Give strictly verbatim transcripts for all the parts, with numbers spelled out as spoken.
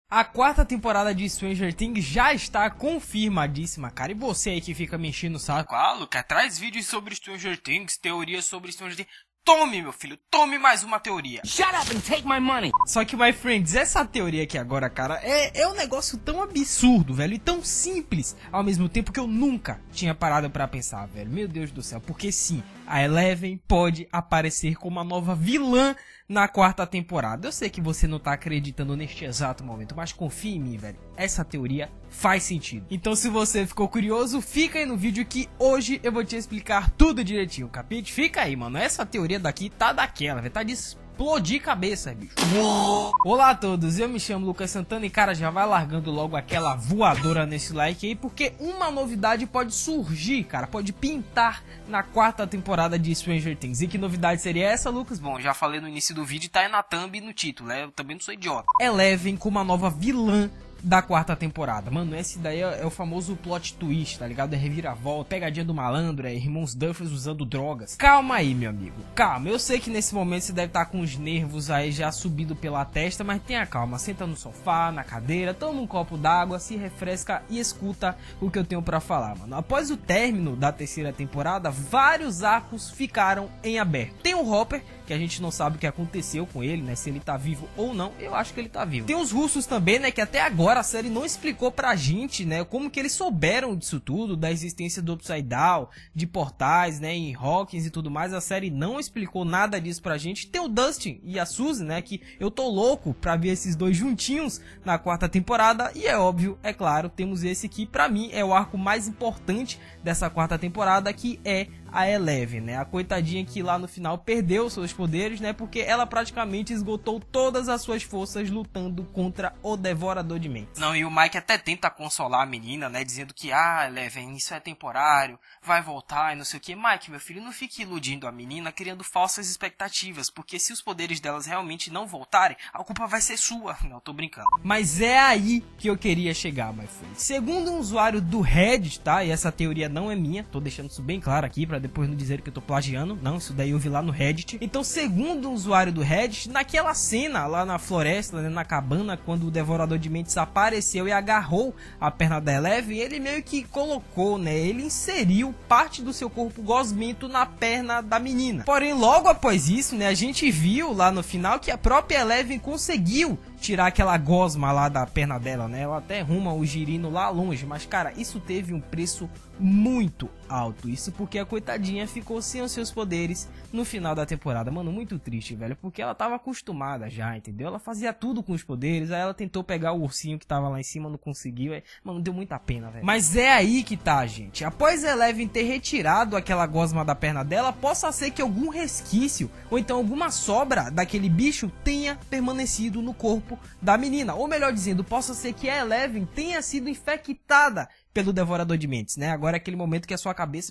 A quarta temporada de Stranger Things já está confirmadíssima, cara. E você aí que fica me enchendo o saco. Ah, Lucas, traz vídeos sobre Stranger Things, teorias sobre Stranger Things. Tome, meu filho, tome mais uma teoria. Shut up and take my money. Só que, my friends, essa teoria aqui agora, cara, é, é um negócio tão absurdo, velho, e tão simples, ao mesmo tempo que eu nunca tinha parado pra pensar, velho. Meu Deus do céu, porque sim, a Eleven pode aparecer como uma nova vilã na quarta temporada. Eu sei que você não tá acreditando neste exato momento, mas confia em mim, velho. Essa teoria faz sentido. Então se você ficou curioso, fica aí no vídeo que hoje eu vou te explicar tudo direitinho, capite? Fica aí, mano. Essa teoria daqui tá daquela, velho. Tá de explodir cabeça, bicho. Olá a todos, eu me chamo Lucas Santana e, cara, já vai largando logo aquela voadora nesse like aí, porque uma novidade pode surgir, cara, pode pintar na quarta temporada de Stranger Things. E que novidade seria essa, Lucas? Bom, já falei no início do vídeo, tá aí na thumb e no título, né? Eu também não sou idiota. Eleven com uma nova vilã da quarta temporada. Mano, esse daí é, é o famoso plot twist, tá ligado? É reviravolta, pegadinha do malandro, é irmãos Duffers usando drogas. Calma aí, meu amigo, calma. Eu sei que nesse momento você deve estar com os nervos aí já subido pela testa, mas tenha calma. Senta no sofá, na cadeira, toma um copo d'água, se refresca e escuta o que eu tenho pra falar, mano. Após o término da terceira temporada, vários arcos ficaram em aberto. Tem o Hopper, que a gente não sabe o que aconteceu com ele, né? Se ele tá vivo ou não. Eu acho que ele tá vivo. Tem os russos também, né? Que até agora a série não explicou pra gente, né? Como que eles souberam disso tudo, da existência do Upside Down, de portais, né? Em Hawkins e tudo mais. A série não explicou nada disso pra gente. Tem o Dustin e a Suzy, né? Que eu tô louco pra ver esses dois juntinhos na quarta temporada. E é óbvio, é claro, temos esse que pra mim é o arco mais importante dessa quarta temporada, que é a Eleven, né? A coitadinha que lá no final perdeu seus poderes, né? Porque ela praticamente esgotou todas as suas forças lutando contra o Devorador de Mentes. Não, e o Mike até tenta consolar a menina, né? Dizendo que, ah, Eleven, isso é temporário, vai voltar e não sei o que. Mike, meu filho, não fique iludindo a menina, criando falsas expectativas, porque se os poderes delas realmente não voltarem, a culpa vai ser sua. Não, tô brincando. Mas é aí que eu queria chegar, my friend. Segundo um usuário do Reddit, tá? E essa teoria não é minha, tô deixando isso bem claro aqui pra depois não dizer que eu tô plagiando. Não, isso daí eu vi lá no Reddit. Então, segundo um usuário do Reddit, naquela cena lá na floresta, né, na cabana, quando o Devorador de Mentes apareceu e agarrou a perna da Eleven, ele meio que colocou, né, ele inseriu parte do seu corpo gosmento na perna da menina. Porém, logo após isso, né, a gente viu lá no final que a própria Eleven conseguiu tirar aquela gosma lá da perna dela, né? Ela até ruma o girino lá longe, mas, cara, isso teve um preço muito alto. Isso porque a coitadinha ficou sem os seus poderes no final da temporada. Mano, muito triste, velho, porque ela tava acostumada já, entendeu? Ela fazia tudo com os poderes, aí ela tentou pegar o ursinho que tava lá em cima, não conseguiu, aí, mano, deu muita pena, velho. Mas é aí que tá, gente. Após a Eleven ter retirado aquela gosma da perna dela, possa ser que algum resquício, ou então alguma sobra daquele bicho tenha permanecido no corpo da menina, ou melhor dizendo, possa ser que a Eleven tenha sido infectada pelo Devorador de Mentes, né? Agora é aquele momento que a sua cabeça...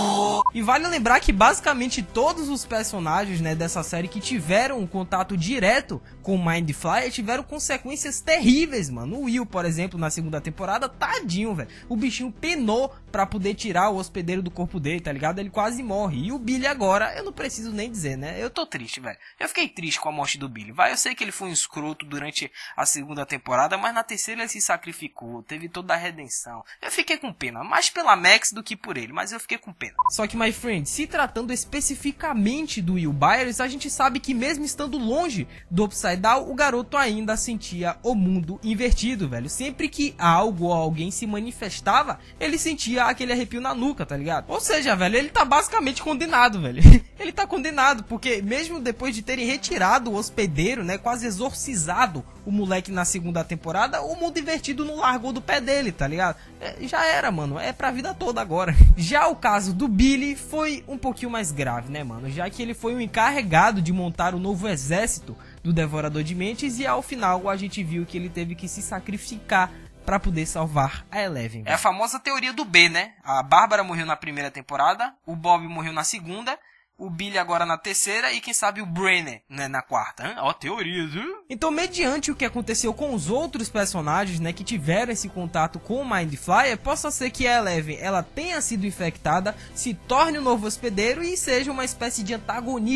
E vale lembrar que basicamente todos os personagens, né, dessa série que tiveram um contato direto com o Mind Flayer tiveram consequências terríveis, mano. O Will, por exemplo, na segunda temporada, tadinho, velho. O bichinho penou pra poder tirar o hospedeiro do corpo dele, tá ligado? Ele quase morre. E o Billy agora, eu não preciso nem dizer, né? Eu tô triste, velho. Eu fiquei triste com a morte do Billy, vai. Eu sei que ele foi um escroto durante a segunda temporada, mas na terceira ele se sacrificou, teve toda a redenção. Eu fiquei com pena, mais pela Max do que por ele, mas eu fiquei com pena. Só que, my friend, se tratando especificamente do Will Byers, a gente sabe que mesmo estando longe do Upside Down, o garoto ainda sentia o mundo invertido, velho. Sempre que algo ou alguém se manifestava, ele sentia aquele arrepio na nuca, tá ligado? Ou seja, velho, ele tá basicamente condenado, velho. Ele tá condenado, porque mesmo depois de terem retirado o hospedeiro, né, quase exorcizado o moleque na segunda temporada, o mundo invertido não largou do pé dele, tá ligado? É, já era, mano, é pra vida toda agora. Já o caso do Billy foi um pouquinho mais grave, né, mano? Já que ele foi o encarregado de montar o novo exército do Devorador de Mentes e ao final a gente viu que ele teve que se sacrificar pra poder salvar a Eleven. É a famosa teoria do B, né? A Bárbara morreu na primeira temporada, o Bob morreu na segunda, o Billy agora na terceira e quem sabe o Brenner, né, na quarta. Ó, teorias, viu? Então, mediante o que aconteceu com os outros personagens, né, que tiveram esse contato com o Mind Flayer, possa ser que a Eleven, ela tenha sido infectada, se torne um novo hospedeiro e seja uma espécie de antagonista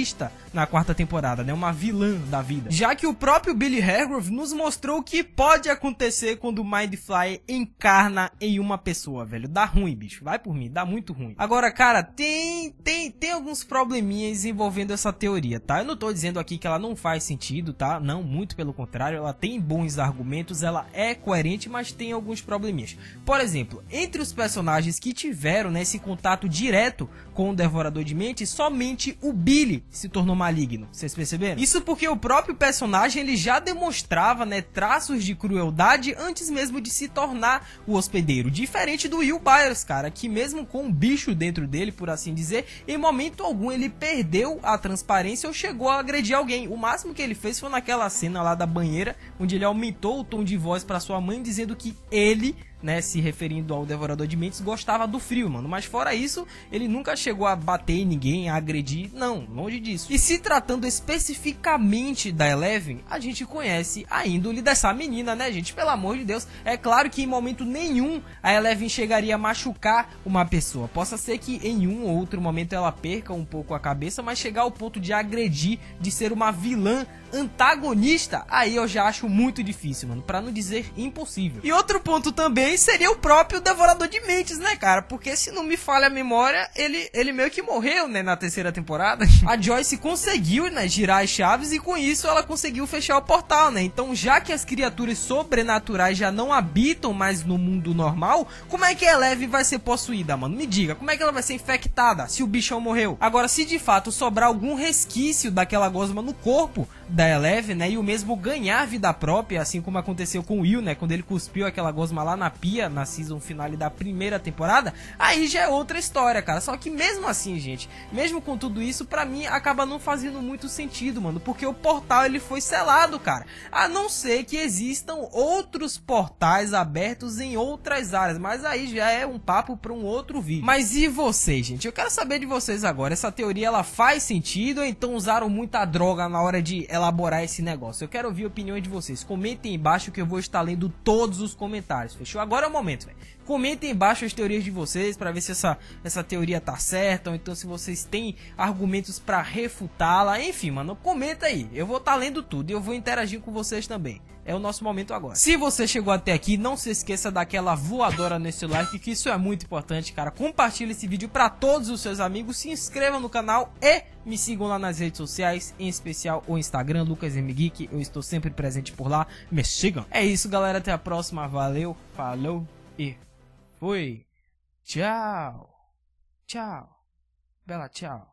na quarta temporada, né? Uma vilã da vida. Já que o próprio Billy Hargrove nos mostrou o que pode acontecer quando o Mind Flayer encarna em uma pessoa, velho. Dá ruim, bicho. Vai por mim, dá muito ruim. Agora, cara, tem, tem, tem alguns probleminhas envolvendo essa teoria, tá? Eu não tô dizendo aqui que ela não faz sentido, tá? Não, muito pelo contrário, ela tem bons argumentos, ela é coerente, mas tem alguns probleminhas. Por exemplo, entre os personagens que tiveram, né, esse contato direto com o Devorador de Mentes, somente o Billy se tornou maligno. Vocês perceberam? Isso porque o próprio personagem ele já demonstrava, né, traços de crueldade antes mesmo de se tornar o hospedeiro. Diferente do Will Byers, cara, que mesmo com um bicho dentro dele, por assim dizer, em momento algum ele perdeu a transparência ou chegou a agredir alguém. O máximo que ele fez foi naquela cena lá da banheira, onde ele aumentou o tom de voz para sua mãe, dizendo que ele, né, se referindo ao Devorador de Mentes, gostava do frio, mano. Mas fora isso, ele nunca chegou a bater em ninguém, a agredir, não, longe disso. E se tratando especificamente da Eleven, a gente conhece a índole dessa menina, né, gente? Pelo amor de Deus, é claro que em momento nenhum a Eleven chegaria a machucar uma pessoa. Possa ser que em um ou outro momento ela perca um pouco a cabeça, mas chegar ao ponto de agredir, de ser uma vilã antagonista, aí eu já acho muito difícil, mano, pra não dizer impossível. E outro ponto também seria o próprio Devorador de Mentes, né, cara? Porque se não me falha a memória, ele, ele meio que morreu, né, na terceira temporada. A Joyce conseguiu, né, girar as chaves e com isso ela conseguiu fechar o portal, né? Então, já que as criaturas sobrenaturais já não habitam mais no mundo normal, como é que a Eleven vai ser possuída, mano? Me diga, como é que ela vai ser infectada se o bichão morreu? Agora, se de fato sobrar algum resquício daquela gosma no corpo da Eleven, né, e o mesmo ganhar vida própria, assim como aconteceu com o Will, né, quando ele cuspiu aquela gosma lá na pia, na season finale da primeira temporada, aí já é outra história, cara. Só que mesmo assim, gente, mesmo com tudo isso, pra mim acaba não fazendo muito sentido, mano, porque o portal ele foi selado, cara, a não ser que existam outros portais abertos em outras áreas, mas aí já é um papo pra um outro vídeo. Mas e vocês, gente? Eu quero saber de vocês agora, essa teoria ela faz sentido ou então usaram muita droga na hora de elaborar esse negócio? Eu quero ouvir opiniões de vocês. Comentem embaixo que eu vou estar lendo todos os comentários, fechou? Agora é o momento, velho. Comentem embaixo as teorias de vocês para ver se essa, essa teoria tá certa ou então se vocês têm argumentos para refutá-la. Enfim, mano, comenta aí. Eu vou estar lendo tudo e eu vou interagir com vocês também. É o nosso momento agora. Se você chegou até aqui, não se esqueça daquela voadora nesse like, que isso é muito importante, cara. Compartilhe esse vídeo para todos os seus amigos, se inscrevam no canal e me sigam lá nas redes sociais, em especial o Instagram, Lucas M Geek. Eu estou sempre presente por lá. Me sigam. É isso, galera. Até a próxima. Valeu, falou e fui. Tchau. Tchau. Bela tchau.